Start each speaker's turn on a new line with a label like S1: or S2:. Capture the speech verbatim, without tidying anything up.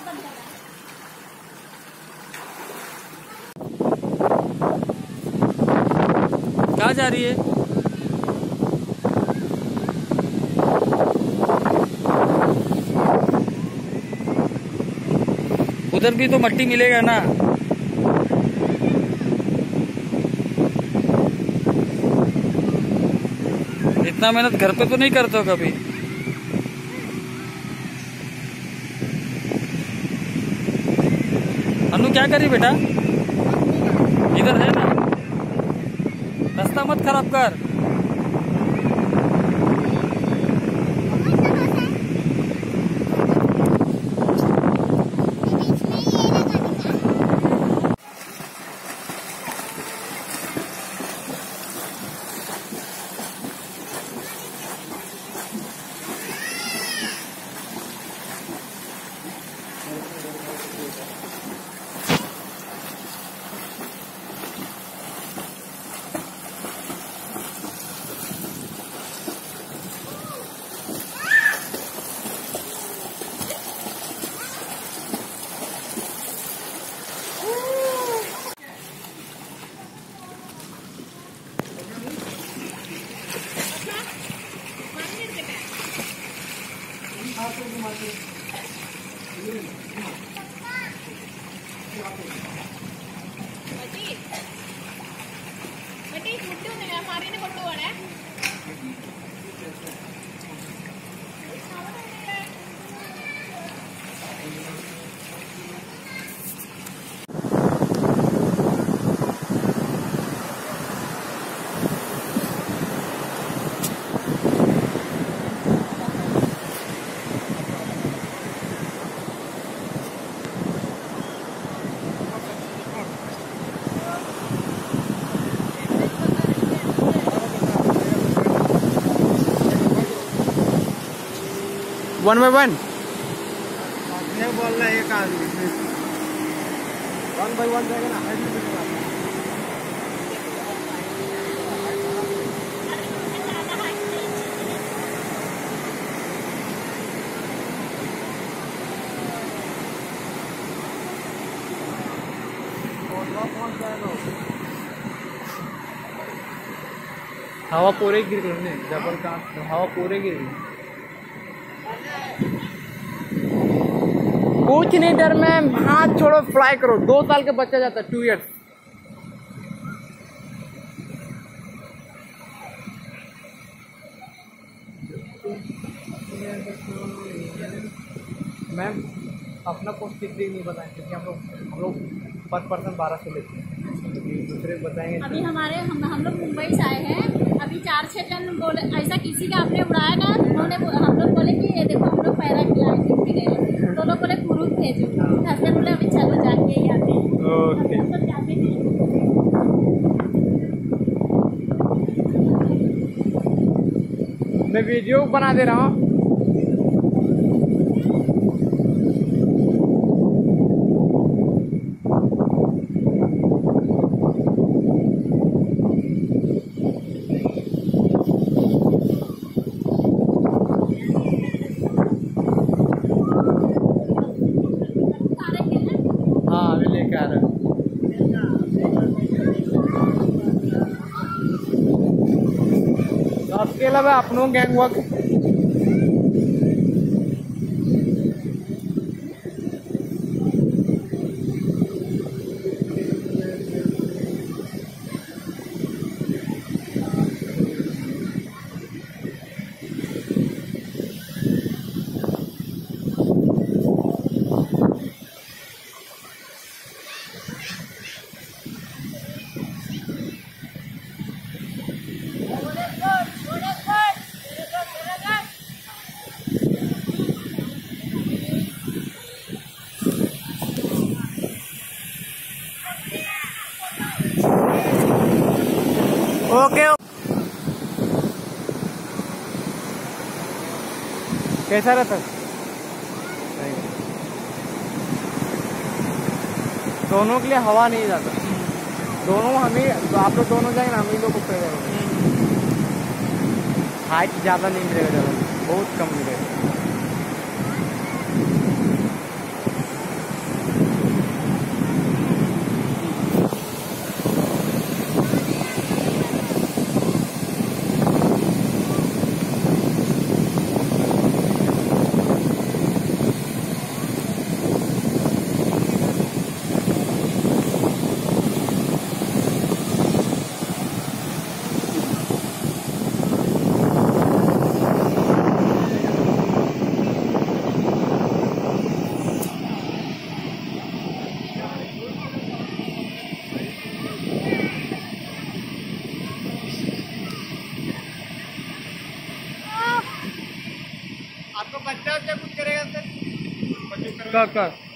S1: कहाँ जा रही है? उधर भी तो मट्टी मिलेगा ना। इतना मेहनत घर पे तो नहीं करते हो कभी? अनु क्या करी बेटा? इधर है ना, रास्ता मत खराब कर। वन बाय वन बोल रहा है एक आदमी, वन बाय वन जाएगा ना। हवा पूरे गिर गई, जबरदस्त हवा पूरे गिर गई। कुछ नहीं डर में, हाथ छोड़ो, फ्लाई करो। दो साल के बच्चा जाता है, टू इयर्स। मैम अपना पोस्ट कितनी नहीं बताएं, क्योंकि हम लोग हम लोग पर पर्सन बारह सौ लेते हैं, दूसरे बताएंगे।
S2: अभी हमारे हम हम लोग मुंबई से आए हैं। अभी चार छः जन बोले, ऐसा किसी का आपने उड़ाया ना, उन्होंने हम लोग बोले कि ये देखो हम लोग पैरा खिलाए गए, तो लोग बोले पुरुष भेजो, हंसते बोले अभी चलो जाके ही आते हैं। ओके हम सब जाते हैं।
S1: मैं वीडियो बना दे रहा हूँ। आपके अलावा अपनों गैंग वर्क ओके। कैसा रहता? दोनों के लिए हवा नहीं जाता, दोनों हमें, तो आप लोग दोनों जाएंगे ना, हम ही लोग को हाइट ज़्यादा नहीं मिलेगा, ज़्यादा बहुत कम मिलेगा। कर कर